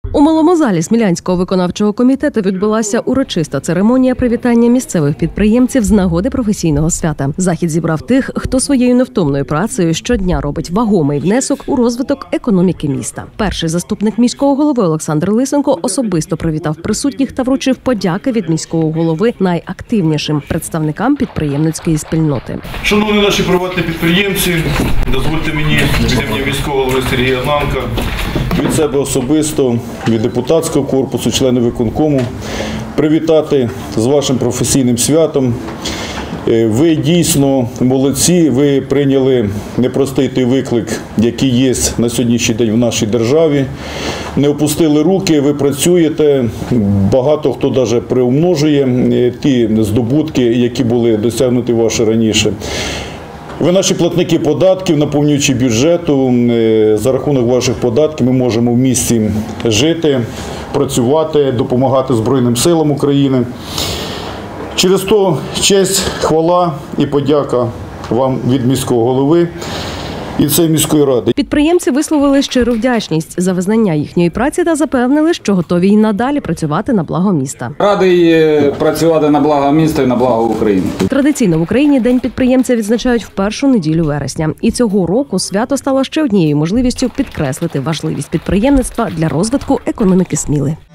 У малому залі Смілянського виконавчого комітету відбулася урочиста церемонія привітання місцевих підприємців з нагоди професійного свята. Захід зібрав тих, хто своєю невтомною працею щодня робить вагомий внесок у розвиток економіки міста. Перший заступник міського голови Олександр Лисенко особисто привітав присутніх та вручив подяки від міського голови найактивнішим представникам підприємницької спільноти. Шановні наші приватні підприємці, дозвольте мені від імені міського голови Сергія Нанка, від себе особисто, від депутатського корпусу, членів виконкому, привітати з вашим професійним святом. Ви дійсно молодці, ви прийняли непростий той виклик, який є на сьогоднішній день в нашій державі. Не опустили руки, ви працюєте, багато хто навіть приумножує ті здобутки, які були досягнуті ваші раніше. Ви наші платники податків, наповнюючи бюджету, за рахунок ваших податків ми можемо в місті жити, працювати, допомагати Збройним силам України. Через то честь, хвала і подяка вам від міського голови і цієї міської ради. Підприємці висловили щиру вдячність за визнання їхньої праці та запевнили, що готові й надалі працювати на благо міста. Радий працювати на благо міста і на благо України. Традиційно в Україні День підприємця відзначають в першу неділю вересня. І цього року свято стало ще однією можливістю підкреслити важливість підприємництва для розвитку економіки Сміли.